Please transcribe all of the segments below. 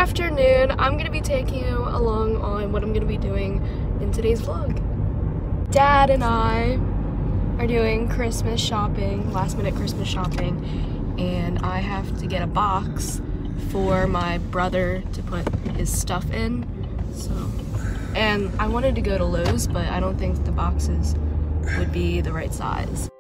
afternoon. I'm gonna be taking you along on what I'm gonna be doing in today's vlog. Dad and I are doing Christmas shopping, last minute Christmas shopping, and I have to get a box for my brother to put his stuff in. And I wanted to go to Lowe's, but I don't think the boxes would be the right size.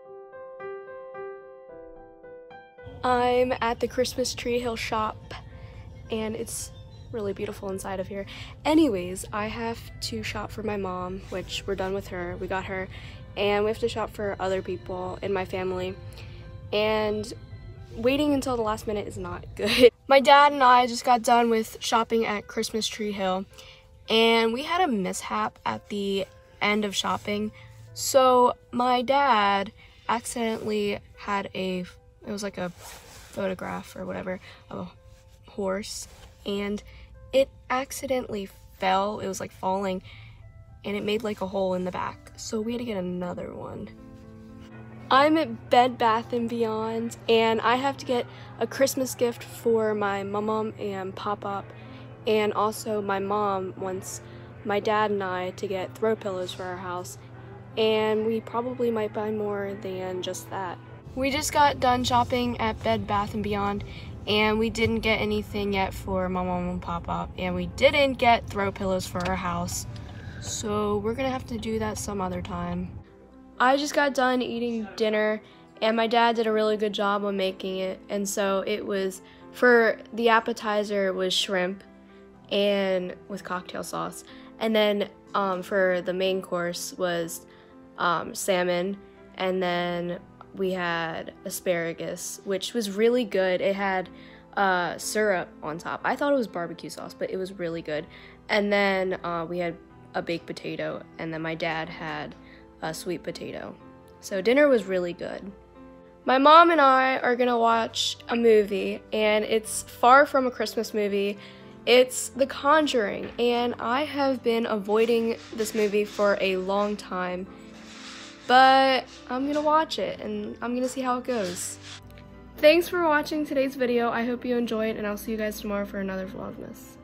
I'm at the Christmas Tree Hill shop, and it's really beautiful inside of here. Anyways, I have to shop for my mom, which we're done with her. We got her, and we have to shop for other people in my family. And waiting until the last minute is not good. My dad and I just got done with shopping at Christmas Tree Hill, and we had a mishap at the end of shopping. So my dad accidentally had it was like a photograph or whatever of a horse, and it accidentally fell. It was like falling, and it made like a hole in the back. So we had to get another one. I'm at Bed Bath & Beyond, and I have to get a Christmas gift for my mom and pop-up, and also my mom wants my dad and I to get throw pillows for our house, and we probably might buy more than just that. We just got done shopping at Bed Bath & Beyond, and we didn't get anything yet for my mom and pop-up, and we didn't get throw pillows for our house, so we're gonna have to do that some other time. I just got done eating dinner, and my dad did a really good job on making it. And so it was, for the appetizer was shrimp and with cocktail sauce, and then for the main course was salmon, and then we had asparagus, which was really good. It had syrup on top. I thought it was barbecue sauce, but it was really good. And then we had a baked potato, and then my dad had a sweet potato. So dinner was really good. My mom and I are gonna watch a movie, and it's far from a Christmas movie. It's The Conjuring, and I have been avoiding this movie for a long time, but I'm gonna watch it, and I'm gonna see how it goes. Thanks for watching today's video. I hope you enjoyed, and I'll see you guys tomorrow for another Vlogmas.